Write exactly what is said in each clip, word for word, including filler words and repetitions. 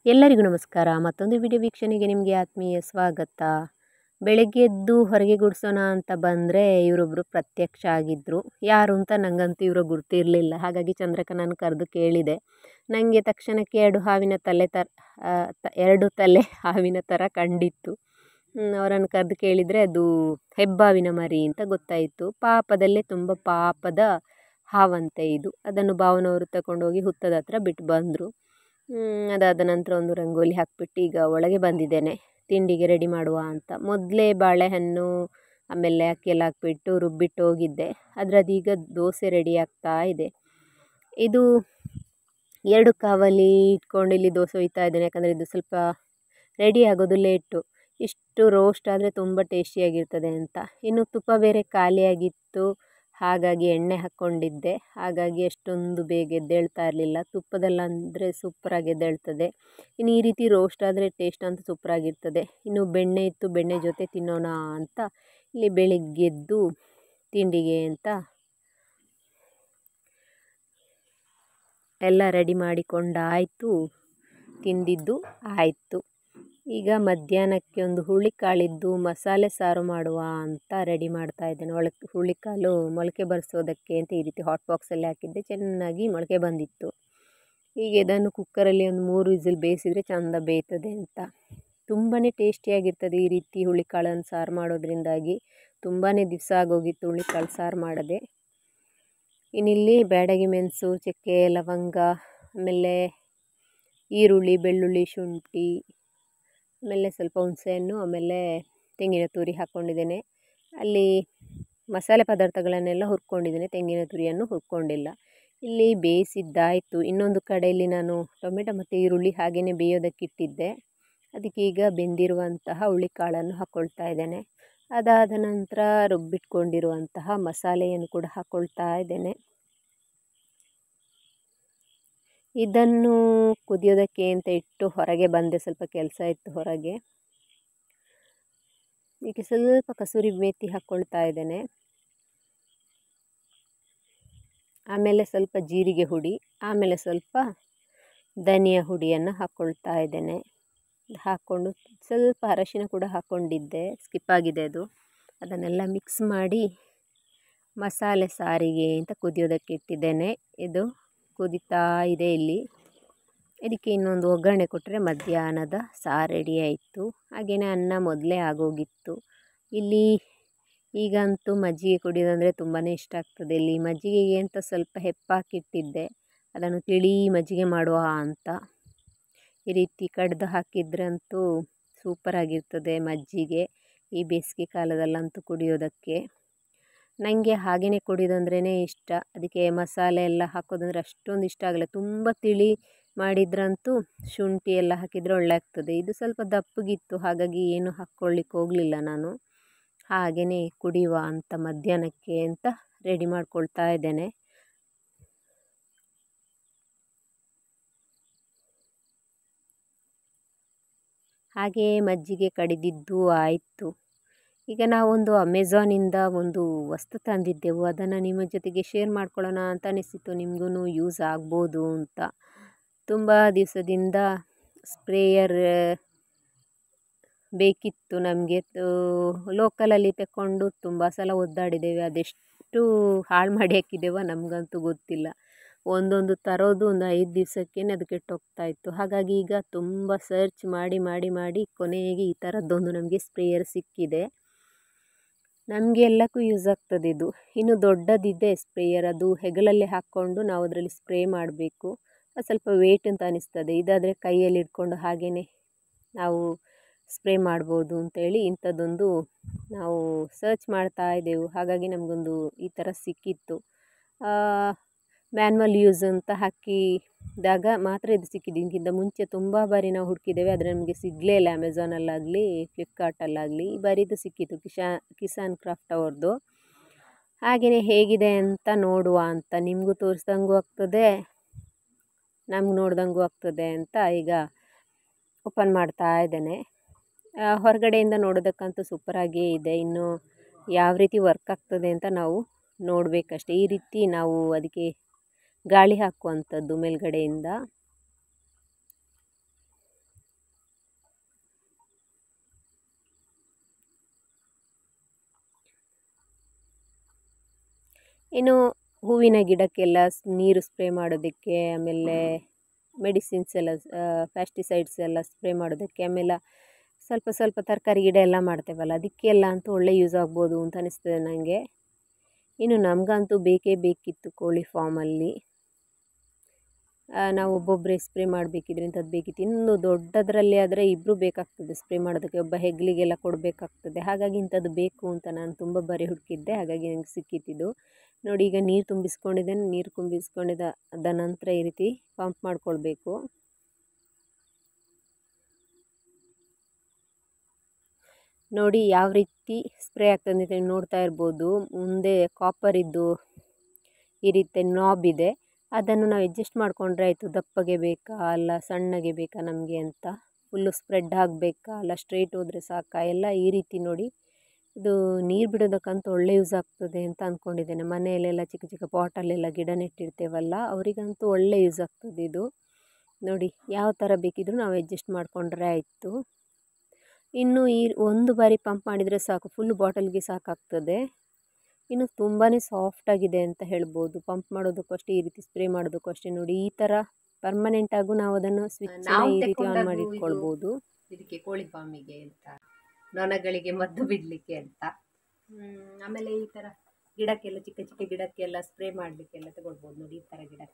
ಎಲ್ಲರಿಗೂ ನಮಸ್ಕಾರ. ಮತ್ತೊಂದು ವಿಡಿಯೋ ವೀಕ್ಷಣೆಗೆ ನಿಮಗೆ ಆತ್ಮೀಯ ಸ್ವಾಗತ. ಬೆಳಗ್ಗೆ ಎದ್ದು ಹೊರಗೆ ಗುಡಿಸೋಣ ಅಂತ ಬಂದರೆ ಇವರೊಬ್ಬರು ಪ್ರತ್ಯಕ್ಷ ಆಗಿದ್ದರು. ಯಾರು ಅಂತ ನನಗಂತೂ ಇವರ ಗುರ್ತಿರಲಿಲ್ಲ. ಹಾಗಾಗಿ ಚಂದ್ರಕನನ್ನು ಕರೆದು ಕೇಳಿದೆ. ನನಗೆ ತಕ್ಷಣಕ್ಕೆ ಎರಡು ಹಾವಿನ ತಲೆ ತರ ಎರಡು ತಲೆ ಹಾವಿನ ಥರ ಕಂಡಿತ್ತು. ಅವರನ್ನು ಕರೆದು ಕೇಳಿದರೆ ಅದು ಹೆಬ್ಬಾವಿನ ಮರಿ ಅಂತ ಗೊತ್ತಾಯಿತು. ಪಾಪದಲ್ಲೇ ತುಂಬ ಪಾಪದ ಹಾವಂತೆ ಇದು. ಅದನ್ನು ಭಾವನವರು ತಗೊಂಡೋಗಿ ಹುತ್ತದ ಹತ್ರ ಬಿಟ್ಟು ಬಂದರು. ಅದಾದ ನಂತರ ಒಂದು ರಂಗೋಲಿ ಹಾಕ್ಬಿಟ್ಟು ಈಗ ಒಳಗೆ ಬಂದಿದ್ದೇನೆ ತಿಂಡಿಗೆ ರೆಡಿ ಮಾಡುವ ಅಂತ. ಮೊದಲೇ ಬಾಳೆಹಣ್ಣು ಆಮೇಲೆ ಅಕ್ಕಿಯೆಲ್ಲ ಹಾಕ್ಬಿಟ್ಟು ರುಬ್ಬಿಟ್ಟು ಹೋಗಿದ್ದೆ. ಅದರದೀಗ ದೋಸೆ ರೆಡಿ ಆಗ್ತಾ ಇದೆ. ಇದು ಎರಡು ಕಾವಲಿ ಇಟ್ಕೊಂಡು ಇಲ್ಲಿ ದೋಸೆ ಒಯ್ತಾ ಇದ್ದೇನೆ. ಯಾಕಂದರೆ ಇದು ಸ್ವಲ್ಪ ರೆಡಿ ಆಗೋದು ಲೇಟು. ಇಷ್ಟು ರೋಸ್ಟ್ ಆದರೆ ತುಂಬ ಟೇಸ್ಟಿಯಾಗಿರ್ತದೆ ಅಂತ. ಇನ್ನು ತುಪ್ಪ ಬೇರೆ ಖಾಲಿಯಾಗಿತ್ತು, ಹಾಗಾಗಿ ಎಣ್ಣೆ ಹಾಕ್ಕೊಂಡಿದ್ದೆ. ಹಾಗಾಗಿ ಅಷ್ಟೊಂದು ಬೇಗ ಎದ್ದೇಳ್ತಾ ಇರಲಿಲ್ಲ. ತುಪ್ಪದಲ್ಲಂದರೆ ಸೂಪರಾಗಿ ಎದ್ದೇಳ್ತದೆ. ಇನ್ನು ಈ ರೀತಿ ರೋಸ್ಟ್ ಆದರೆ ಟೇಸ್ಟ್ ಅಂತೂ ಸೂಪರಾಗಿರ್ತದೆ. ಇನ್ನು ಬೆಣ್ಣೆ ಇತ್ತು, ಬೆಣ್ಣೆ ಜೊತೆ ತಿನ್ನೋಣ ಅಂತ ಇಲ್ಲಿ ಬೆಳಿಗ್ಗೆದ್ದು ತಿಂಡಿಗೆ ಅಂತ ಎಲ್ಲ ರೆಡಿ ಮಾಡಿಕೊಂಡಾಯಿತು. ತಿಂದಿದ್ದು ಆಯಿತು. ಈಗ ಮಧ್ಯಾಹ್ನಕ್ಕೆ ಒಂದು ಹುರುಳಿಕಾಳಿದ್ದು ಮಸಾಲೆ ಸಾರು ಮಾಡುವ ಅಂತ ರೆಡಿ ಮಾಡ್ತಾ ಇದ್ದೇನೆ. ಒಳಕ್ಕೆ ಹುರುಳಿಕಾಳು ಮೊಳಕೆ ಬರಿಸೋದಕ್ಕೆ ಅಂತ ಈ ರೀತಿ ಹಾಟ್ ಬಾಕ್ಸಲ್ಲಿ ಹಾಕಿದ್ದೆ. ಚೆನ್ನಾಗಿ ಮೊಳಕೆ ಬಂದಿತ್ತು. ಹೀಗೆ ಇದನ್ನು ಕುಕ್ಕರಲ್ಲಿ ಒಂದು ಮೂರು ವಿಸಿಲ್ ಬೇಯಿಸಿದರೆ ಚೆಂದ ಬೇಯ್ತದೆ ಅಂತ. ತುಂಬಾ ಟೇಸ್ಟಿಯಾಗಿರ್ತದೆ ಈ ರೀತಿ ಹುರುಳಿಕಾಳನ್ನು ಸಾರು ಮಾಡೋದ್ರಿಂದಾಗಿ. ತುಂಬಾ ದಿವಸ ಆಗೋಗಿತ್ತು ಹುರುಳಿಕಾಳು ಸಾರು ಮಾಡದೆ. ಇನ್ನಿಲ್ಲಿ ಬ್ಯಾಡಗಿ ಮೆಣಸು, ಚಕ್ಕೆ, ಲವಂಗ, ಆಮೇಲೆ ಈರುಳ್ಳಿ, ಬೆಳ್ಳುಳ್ಳಿ, ಶುಂಠಿ, ಆಮೇಲೆ ಸ್ವಲ್ಪ ಹುಣಸೆಹಣ್ಣು, ಆಮೇಲೆ ತೆಂಗಿನ ತುರಿ ಹಾಕ್ಕೊಂಡಿದ್ದೇನೆ. ಅಲ್ಲಿ ಮಸಾಲೆ ಪದಾರ್ಥಗಳನ್ನೆಲ್ಲ ಹುರ್ಕೊಂಡಿದ್ದೇನೆ. ತೆಂಗಿನ ತುರಿಯನ್ನು ಹುರ್ಕೊಂಡಿಲ್ಲ. ಇಲ್ಲಿ ಬೇಯಿಸಿದ್ದಾಯಿತು. ಇನ್ನೊಂದು ಕಡೆಯಲ್ಲಿ ನಾನು ಟೊಮೆಟೊ ಮತ್ತು ಈರುಳ್ಳಿ ಹಾಗೆಯೇ ಬೇಯೋದಕ್ಕಿಟ್ಟಿದ್ದೆ. ಅದಕ್ಕೆ ಈಗ ಬೆಂದಿರುವಂತಹ ಹುರುಳಿಕಾಳನ್ನು ಹಾಕ್ಕೊಳ್ತಾ ಇದ್ದೇನೆ. ಅದಾದ ನಂತರ ರುಬ್ಬಿಟ್ಕೊಂಡಿರುವಂತಹ ಮಸಾಲೆಯನ್ನು ಕೂಡ ಹಾಕ್ಕೊಳ್ತಾ ಇದ್ದೇನೆ. ಇದನ್ನು ಕುದಿಯೋದಕ್ಕೆ ಅಂತ ಇಟ್ಟು ಹೊರಗೆ ಬಂದೆ. ಸ್ವಲ್ಪ ಕೆಲಸ ಇತ್ತು ಹೊರಗೆ. ಈಗ ಸ್ವಲ್ಪ ಕಸೂರಿ ಮೇಥಿ ಹಾಕ್ಕೊಳ್ತಾ ಇದ್ದೇನೆ. ಆಮೇಲೆ ಸ್ವಲ್ಪ ಜೀರಿಗೆ ಹುಡಿ, ಆಮೇಲೆ ಸ್ವಲ್ಪ ಧನಿಯಾ ಹುಡಿಯನ್ನು ಹಾಕ್ಕೊಳ್ತಾ ಇದ್ದೇನೆ. ಹಾಕ್ಕೊಂಡು ಸ್ವಲ್ಪ ಅರಶಿನ ಕೂಡ ಹಾಕ್ಕೊಂಡಿದ್ದೆ, ಸ್ಕಿಪ್ ಆಗಿದೆ ಅದು. ಅದನ್ನೆಲ್ಲ ಮಿಕ್ಸ್ ಮಾಡಿ ಮಸಾಲೆ ಸಾರಿಗೆ ಅಂತ ಕುದಿಯೋದಕ್ಕೆ ಇಟ್ಟಿದ್ದೇನೆ. ಇದು ಕುದೀತಾ ಇದೆ. ಇಲ್ಲಿ ಇದಕ್ಕೆ ಇನ್ನೊಂದು ಒಗ್ಗರಣೆ ಕೊಟ್ಟರೆ ಮಧ್ಯಾಹ್ನದ ಸಾರು ರೆಡಿ ಆಯಿತು. ಹಾಗೆಯೇ ಅನ್ನ ಮೊದಲೇ ಆಗೋಗಿತ್ತು. ಇಲ್ಲಿ ಈಗಂತೂ ಮಜ್ಜಿಗೆ ಕುಡಿಯೋದಂದರೆ ತುಂಬಾ ಇಷ್ಟ ಆಗ್ತದೆ. ಇಲ್ಲಿ ಮಜ್ಜಿಗೆಗೆ ಅಂತ ಸ್ವಲ್ಪ ಹೆಪ್ಪಾಕಿಟ್ಟಿದ್ದೆ. ಅದನ್ನು ತಿಳಿ ಮಜ್ಜಿಗೆ ಮಾಡುವ ಅಂತ. ಈ ರೀತಿ ಕಡ್ದು ಹಾಕಿದ್ರಂತೂ ಸೂಪರಾಗಿರ್ತದೆ ಮಜ್ಜಿಗೆ ಈ ಬೇಸಿಗೆ ಕಾಲದಲ್ಲಂತೂ ಕುಡಿಯೋದಕ್ಕೆ. ನನಗೆ ಹಾಗೆಯೇ ಕುಡಿಯೋದಂದ್ರೇ ಇಷ್ಟ. ಅದಕ್ಕೆ ಮಸಾಲೆ ಎಲ್ಲ ಹಾಕೋದಂದರೆ ಅಷ್ಟೊಂದು ಇಷ್ಟ ಆಗಲ್ಲ. ತುಂಬ ತಿಳಿ ಮಾಡಿದ್ರಂತೂ ಶುಂಠಿ ಎಲ್ಲ ಹಾಕಿದರೆ ಒಳ್ಳೆ ಆಗ್ತದೆ. ಇದು ಸ್ವಲ್ಪ ದಪ್ಪಗಿತ್ತು, ಹಾಗಾಗಿ ಏನು ಹಾಕ್ಕೊಳ್ಳಿಕ್ಕೆ ಹೋಗಲಿಲ್ಲ ನಾನು. ಹಾಗೆಯೇ ಕುಡಿಯುವ ಅಂತ ಮಧ್ಯಾಹ್ನಕ್ಕೆ ಅಂತ ರೆಡಿ ಮಾಡ್ಕೊಳ್ತಾ ಇದ್ದೇನೆ. ಹಾಗೆಯೇ ಮಜ್ಜಿಗೆ ಕಡಿದಿದ್ದು ಆಯಿತು. ಈಗ ನಾವೊಂದು ಅಮೆಝಾನಿಂದ ಒಂದು ವಸ್ತು ತಂದಿದ್ದೆವು. ಅದನ್ನು ನಿಮ್ಮ ಜೊತೆಗೆ ಶೇರ್ ಮಾಡ್ಕೊಳ್ಳೋಣ ಅಂತ ಅನಿಸಿತು. ನಿಮಗೂ ಯೂಸ್ ಆಗ್ಬೋದು ಅಂತ. ತುಂಬ ದಿವಸದಿಂದ ಸ್ಪ್ರೇಯರ್ ಬೇಕಿತ್ತು ನಮಗೆ. ಲೋಕಲಲ್ಲಿ ತಗೊಂಡು ತುಂಬ ಸಲ ಒದ್ದಾಡಿದ್ದೇವೆ. ಅದೆಷ್ಟು ಹಾಳು ಮಾಡಿ ಹಾಕಿದ್ದೇವೋ ನಮಗಂತೂ ಗೊತ್ತಿಲ್ಲ. ಒಂದೊಂದು ತರೋದು ಒಂದು ಐದು ದಿವಸಕ್ಕೇ ಅದು ಕೆಟ್ಟೋಗ್ತಾ ಇತ್ತು. ಹಾಗಾಗಿ ಈಗ ತುಂಬ ಸರ್ಚ್ ಮಾಡಿ ಮಾಡಿ ಮಾಡಿ ಕೊನೆಗೆ ಈ ಥರದ್ದೊಂದು ನಮಗೆ ಸ್ಪ್ರೇಯರ್ ಸಿಕ್ಕಿದೆ. ನಮಗೆ ಎಲ್ಲಕ್ಕೂ ಯೂಸ್ ಆಗ್ತದೆ ಇದು. ಇನ್ನು ದೊಡ್ಡದಿದೆ ಸ್ಪ್ರೇಯರ್. ಅದು ಹೆಗಲಲ್ಲಿ ಹಾಕ್ಕೊಂಡು ನಾವು ಅದರಲ್ಲಿ ಸ್ಪ್ರೇ ಮಾಡಬೇಕು. ಅದು ಸ್ವಲ್ಪ ವೇಟ್ ಅಂತ ಅನಿಸ್ತದೆ. ಇದಾದರೆ ಕೈಯಲ್ಲಿ ಇಟ್ಕೊಂಡು ಹಾಗೆಯೇ ನಾವು ಸ್ಪ್ರೇ ಮಾಡ್ಬೋದು ಅಂತೇಳಿ ಇಂಥದ್ದೊಂದು ನಾವು ಸರ್ಚ್ ಮಾಡ್ತಾ ಇದ್ದೆವು. ಹಾಗಾಗಿ ನಮಗೊಂದು ಈ ಥರ ಸಿಕ್ಕಿತ್ತು. ಮ್ಯಾನ್ಯುವಲ್ ಯೂಸ್ ಅಂತ ಹಾಕಿದಾಗ ಮಾತ್ರ ಇದು ಸಿಕ್ಕಿದ್ದು. ಇದಕ್ಕಿಂತ ಮುಂಚೆ ತುಂಬ ಬಾರಿ ನಾವು ಹುಡುಕಿದ್ದೇವೆ, ಆದರೆ ನಮಗೆ ಸಿಗಲೇ ಇಲ್ಲ. ಅಮೆಝಾನಲ್ಲಾಗಲಿ ಫ್ಲಿಪ್ಕಾರ್ಟಲ್ಲಾಗಲಿ ಈ ಬಾರಿ ಇದು ಸಿಕ್ಕಿತ್ತು, ಕಿಶಾ ಕಿಸಾನ್ ಕ್ರಾಫ್ಟ್ ಅವ್ರದ್ದು. ಹಾಗೆಯೇ ಹೇಗಿದೆ ಅಂತ ನೋಡುವ ಅಂತ. ನಿಮಗೂ ತೋರಿಸ್ದಂಗೂ ಆಗ್ತದೆ, ನಮ್ಗೆ ನೋಡ್ದಂಗೂ ಆಗ್ತದೆ ಅಂತ ಈಗ ಓಪನ್ ಮಾಡ್ತಾ ಇದ್ದೇನೆ. ಹೊರಗಡೆಯಿಂದ ನೋಡೋದಕ್ಕಂತೂ ಸೂಪರಾಗಿಯೇ ಇದೆ. ಇನ್ನು ಯಾವ ರೀತಿ ವರ್ಕ್ ಆಗ್ತದೆ ಅಂತ ನಾವು ನೋಡಬೇಕಷ್ಟೆ. ಈ ರೀತಿ ನಾವು ಅದಕ್ಕೆ ಗಾಳಿ ಹಾಕುವಂಥದ್ದು ಮೇಲ್ಗಡೆಯಿಂದ. ಇನ್ನು ಹೂವಿನ ಗಿಡಕ್ಕೆಲ್ಲ ನೀರು ಸ್ಪ್ರೇ ಮಾಡೋದಕ್ಕೆ, ಆಮೇಲೆ ಮೆಡಿಸಿನ್ಸ್ ಎಲ್ಲ ಪ್ಯಾಸ್ಟಿಸೈಡ್ಸ್ ಎಲ್ಲ ಸ್ಪ್ರೇ ಮಾಡೋದಕ್ಕೆ, ಆಮೇಲೆ ಸ್ವಲ್ಪ ಸ್ವಲ್ಪ ತರಕಾರಿ ಗಿಡ ಎಲ್ಲ ಮಾಡ್ತೇವಲ್ಲ ಅದಕ್ಕೆಲ್ಲ ಅಂತೂ ಒಳ್ಳೆ ಯೂಸ್ ಆಗ್ಬೋದು ಅಂತ ಅನಿಸ್ತದೆ ನನಗೆ. ಇನ್ನು ನಮಗಂತೂ ಬೇಕೇ ಬೇಕಿತ್ತು ಕೋಳಿ ಫಾರ್ಮಲ್ಲಿ. ನಾವು ಒಬ್ಬೊಬ್ಬರೇ ಸ್ಪ್ರೇ ಮಾಡಬೇಕಿದ್ರೆ ಇಂಥದ್ದು ಬೇಕಿತ್ತು. ಇನ್ನು ದೊಡ್ಡದರಲ್ಲಿ ಆದರೆ ಇಬ್ಬರು ಬೇಕಾಗ್ತದೆ ಸ್ಪ್ರೇ ಮಾಡೋದಕ್ಕೆ, ಒಬ್ಬ ಹೆಗ್ಲಿಗೆಲ್ಲ ಕೊಡಬೇಕಾಗ್ತದೆ. ಹಾಗಾಗಿ ಇಂಥದ್ದು ಬೇಕು ಅಂತ ನಾನು ತುಂಬ ಬರೀ ಹುಡುಕಿದ್ದೆ, ಹಾಗಾಗಿ ನನಗೆ ಸಿಕ್ಕಿತ್ತಿದ್ದು. ನೋಡಿ, ಈಗ ನೀರು ತುಂಬಿಸ್ಕೊಂಡಿದ್ದೇನೆ. ನೀರು ತುಂಬಿಸ್ಕೊಂಡಿದ್ದ ಅದ ನಂತರ ಈ ರೀತಿ ಪಂಪ್ ಮಾಡ್ಕೊಳ್ಬೇಕು. ನೋಡಿ ಯಾವ ರೀತಿ ಸ್ಪ್ರೇ ಆಗ್ತದೆ ಅಂತ ನೋಡ್ತಾ ಇರ್ಬೋದು. ಮುಂದೆ ಕಾಪರ್ ಇದ್ದು ಈ ರೀತಿ ನಾಬ್ ಇದೆ, ಅದನ್ನು ನಾವು ಅಡ್ಜಸ್ಟ್ ಮಾಡಿಕೊಂಡ್ರೆ ಆಯಿತು. ದಪ್ಪಗೆ ಬೇಕಾ ಅಲ್ಲ ಸಣ್ಣಗೆ ಬೇಕಾ ನಮಗೆ ಅಂತ, ಫುಲ್ಲು ಸ್ಪ್ರೆಡ್ ಆಗಬೇಕಾ ಅಲ್ಲ ಸ್ಟ್ರೈಟ್ ಹೋದರೆ ಸಾಕಾ ಎಲ್ಲ ಈ ರೀತಿ ನೋಡಿ. ಇದು ನೀರು ಬಿಡೋದಕ್ಕಂತೂ ಒಳ್ಳೆ ಯೂಸ್ ಆಗ್ತದೆ ಅಂತ ಅಂದ್ಕೊಂಡಿದ್ದೇನೆ. ಮನೆಯಲ್ಲೆಲ್ಲ ಚಿಕ್ಕ ಚಿಕ್ಕ ಪಾಟಲ್ಲೆಲ್ಲ ಗಿಡ ನೆಟ್ಟಿರ್ತೇವಲ್ಲ ಅವರಿಗಂತೂ ಒಳ್ಳೆ ಯೂಸ್ ಆಗ್ತದೆ ಇದು. ನೋಡಿ ಯಾವ ಥರ ಬೇಕಿದ್ರೂ ನಾವು ಅಡ್ಜಸ್ಟ್ ಮಾಡಿಕೊಂಡ್ರೆ ಆಯಿತು. ಇನ್ನು ಈ ಒಂದು ಬಾರಿ ಪಂಪ್ ಮಾಡಿದರೆ ಸಾಕು, ಫುಲ್ ಬಾಟಲ್ಗೆ ಸಾಕಾಗ್ತದೆ. ಇನ್ನು ತುಂಬಾ ಸಾಫ್ಟಾಗಿದೆ ಅಂತ ಹೇಳ್ಬೋದು. ಪಂಪ್ ಮಾಡೋದಕ್ಕೂ ಅಷ್ಟೇ, ಈ ರೀತಿ ಸ್ಪ್ರೇ ಮಾಡೋದಕ್ಕೂ ಅಷ್ಟೇ. ನೋಡಿ ಈ ಥರ ಪರ್ಮನೆಂಟಾಗೂ ನಾವು ಅದನ್ನು ಸ್ವಿಚ್ ಈ ರೀತಿ ಆನ್ ಮಾಡಿ ಇಟ್ಕೊಳ್ಬೋದು. ಇದಕ್ಕೆ ಕೋಳಿ ಫಾರ್ಮಿಗೆ ಅಂತ, ನೊಣಗಳಿಗೆ ಮದ್ದು ಬಿಡಲಿಕ್ಕೆ ಅಂತ. ಆಮೇಲೆ ಈ ಥರ ಗಿಡಕ್ಕೆಲ್ಲ ಚಿಕ್ಕ ಚಿಕ್ಕ ಗಿಡಕ್ಕೆಲ್ಲ ಸ್ಪ್ರೇ ಮಾಡಲಿಕ್ಕೆಲ್ಲ ತಗೊಳ್ಬೋದು. ನೋಡಿ ಈ ಥರ ಗಿಡ,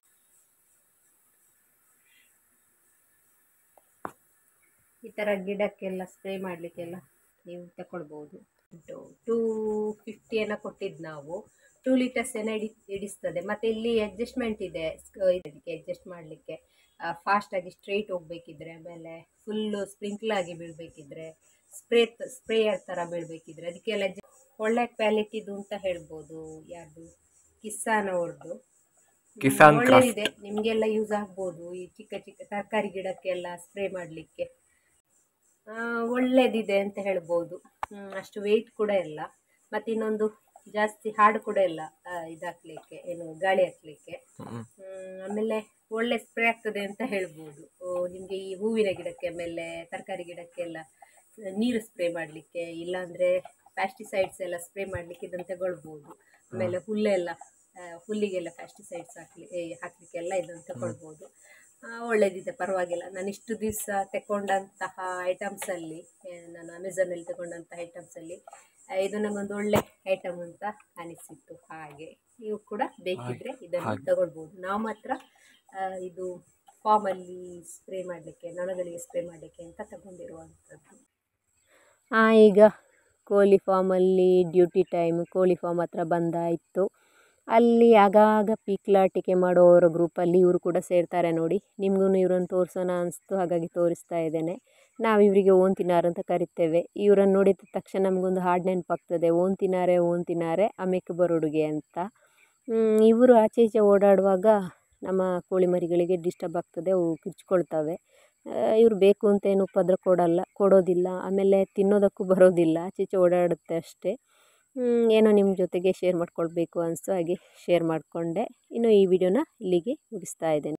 ಈ ಥರ ಗಿಡಕ್ಕೆಲ್ಲ ಸ್ಪ್ರೇ ಮಾಡಲಿಕ್ಕೆಲ್ಲ ನೀವು ತಗೊಳ್ಬೋದು. ಟೂ ಫಿಫ್ಟಿಯನ್ನು ಕೊಟ್ಟಿದ್ದು ನಾವು. ಟೂ ಲೀಟರ್ಸ್ ಏನೋ ಇಡಿ ಹಿಡಿಸ್ತದೆ. ಮತ್ತು ಇಲ್ಲಿ ಅಡ್ಜಸ್ಟ್ಮೆಂಟ್ ಇದೆ ಇದಕ್ಕೆ ಅಡ್ಜಸ್ಟ್ ಮಾಡಲಿಕ್ಕೆ. ಫಾಸ್ಟಾಗಿ ಸ್ಟ್ರೈಟ್ ಹೋಗಬೇಕಿದ್ರೆ, ಆಮೇಲೆ ಫುಲ್ಲು ಸ್ಪ್ರಿಂಕ್ಲಾಗಿ ಬೀಳಬೇಕಿದ್ರೆ, ಸ್ಪ್ರೇ ಸ್ಪ್ರೇಯರ್ ಥರ ಬೀಳಬೇಕಿದ್ರೆ ಅದಕ್ಕೆಲ್ಲ ಒಳ್ಳೆ ಕ್ವಾಲಿಟಿದು ಅಂತ ಹೇಳ್ಬೋದು. ಯಾವುದು ಕಿಸಾನ್ ಅವ್ರದ್ದು ಒಳ್ಳೆದಿದೆ, ನಿಮಗೆಲ್ಲ ಯೂಸ್ ಆಗ್ಬೋದು. ಈ ಚಿಕ್ಕ ಚಿಕ್ಕ ತರಕಾರಿ ಗಿಡಕ್ಕೆಲ್ಲ ಸ್ಪ್ರೇ ಮಾಡಲಿಕ್ಕೆ ಒಳ್ಳೇದಿದೆ ಅಂತ ಹೇಳ್ಬೋದು. ಅಷ್ಟು ವೆಯ್ಟ್ ಕೂಡ ಇಲ್ಲ, ಮತ್ತು ಇನ್ನೊಂದು ಜಾಸ್ತಿ ಹಾರ್ಡ್ ಕೂಡ ಇಲ್ಲ ಇದು ಹಾಕ್ಲಿಕ್ಕೆ, ಏನು ಗಾಳಿ ಹಾಕ್ಲಿಕ್ಕೆ. ಆಮೇಲೆ ಒಳ್ಳೆ ಸ್ಪ್ರೇ ಆಗ್ತದೆ ಅಂತ ಹೇಳ್ಬೋದು. ನಿಮಗೆ ಈ ಹೂವಿನ ಗಿಡಕ್ಕೆ ಆಮೇಲೆ ತರಕಾರಿ ಗಿಡಕ್ಕೆಲ್ಲ ನೀರು ಸ್ಪ್ರೇ ಮಾಡಲಿಕ್ಕೆ, ಇಲ್ಲಾಂದರೆ ಪ್ಯಾಸ್ಟಿಸೈಡ್ಸ್ ಎಲ್ಲ ಸ್ಪ್ರೇ ಮಾಡಲಿಕ್ಕೆ ಇದನ್ನು ತಗೊಳ್ಬೋದು. ಆಮೇಲೆ ಹುಲ್ಲೆಲ್ಲ ಹುಲ್ಲಿಗೆಲ್ಲ ಪ್ಯಾಸ್ಟಿಸೈಡ್ಸ್ ಹಾಕ್ಲಿ ಹಾಕಲಿಕ್ಕೆಲ್ಲ ಇದನ್ನು ತಗೊಳ್ಬೋದು. ಒಳ್ಳೆಯದಿದೆ, ಪರವಾಗಿಲ್ಲ. ನಾನು ಇಷ್ಟು ದಿವಸ ತಗೊಂಡಂತಹ ಐಟಮ್ಸಲ್ಲಿ, ನಾನು ಅಮೆಝಾನಲ್ಲಿ ತಗೊಂಡಂತಹ ಐಟಮ್ಸಲ್ಲಿ ಇದು ನನಗೊಂದು ಒಳ್ಳೆ ಐಟಮ್ ಅಂತ ಅನಿಸಿತ್ತು. ಹಾಗೆ ನೀವು ಕೂಡ ಬೇಕಿದ್ರೆ ಇದನ್ನು ತಗೊಳ್ಬೋದು. ನಾವು ಮಾತ್ರ ಇದು ಫಾರ್ಮಲ್ಲಿ ಸ್ಪ್ರೇ ಮಾಡಲಿಕ್ಕೆ, ನೊಣಗಳಿಗೆ ಸ್ಪ್ರೇ ಮಾಡಲಿಕ್ಕೆ ಅಂತ ತಗೊಂಡಿರುವಂಥದ್ದು. ಹಾಂ, ಈಗ ಕೋಳಿ ಫಾರ್ಮಲ್ಲಿ ಡ್ಯೂಟಿ ಟೈಮ್ ಕೋಳಿ ಫಾರ್ಮ್ ಹತ್ರ ಬಂದಾಯಿತು. ಅಲ್ಲಿ ಆಗಾಗ ಪೀಕ್ಲಾಟಿಕೆ ಮಾಡೋರ ಗ್ರೂಪಲ್ಲಿ ಇವರು ಕೂಡ ಸೇರ್ತಾರೆ ನೋಡಿ. ನಿಮಗೂ ಇವರನ್ನು ತೋರಿಸೋಣ ಅನಿಸ್ತು, ಹಾಗಾಗಿ ತೋರಿಸ್ತಾ ಇದ್ದೇನೆ. ನಾವು ಇವರಿಗೆ ಓನ್ ತಿನ್ನಾರು ಅಂತ ಕರಿತೇವೆ. ಇವರನ್ನು ನೋಡಿದ ತಕ್ಷಣ ನಮಗೊಂದು ಹಾಡು ನೆನಪಾಗ್ತದೆ, ಓನ್ ತಿನ್ನಾರೆ ಓನ್ ತಿನ್ನಾರೆ ಅಮೆಕ್ ಬರೋಡುಗೆ ಅಂತ. ಇವರು ಆಚೆ ಈಚೆ ಓಡಾಡುವಾಗ ನಮ್ಮ ಕೋಳಿ ಮರಿಗಳಿಗೆ ಡಿಸ್ಟರ್ಬ್ ಆಗ್ತದೆ, ಅವು ಕಿರ್ಚ್ಕೊಳ್ತವೆ. ಇವರು ಬೇಕು ಅಂತ ಏನು ಉಪದ್ರ ಕೊಡಲ್ಲ ಕೊಡೋದಿಲ್ಲ ಆಮೇಲೆ ತಿನ್ನೋದಕ್ಕೂ ಬರೋದಿಲ್ಲ, ಆಚೆ ಈಚೆ ಓಡಾಡುತ್ತೆ ಅಷ್ಟೇ. ಏನೋ ನಿಮ್ಮ ಜೊತೆಗೆ ಶೇರ್ ಮಾಡ್ಕೊಳ್ಬೇಕು ಅನಿಸ್ತು, ಹಾಗೆ ಶೇರ್ ಮಾಡಿಕೊಂಡೆ. ಇನ್ನು ಈ ವಿಡಿಯೋನ ಇಲ್ಲಿಗೆ ಮುಗಿಸ್ತಾ ಇದ್ದೇನೆ.